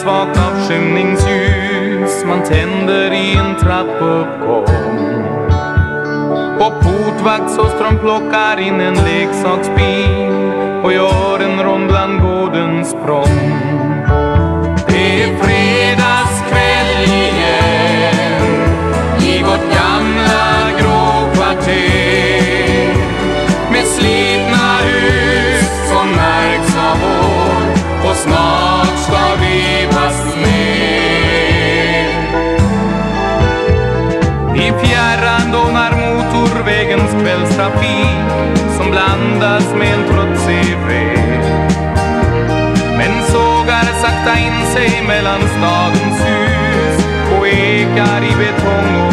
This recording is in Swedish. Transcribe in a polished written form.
svagt avskymningsljus man tänder i en trappuppgång. Och portvakt så ström plockar in en leksaksbil och gör en rond bland gårdens språng. Det är fredagskväll igen i vårt gamla gråkvarter med slitna hus som märks av år och snart ska vivas ner. I fjärran dånar motorvägens kvällstrafik som blandas med en trotsig fred, men sågar sakta in sig mellan stadens hus och ekar i betong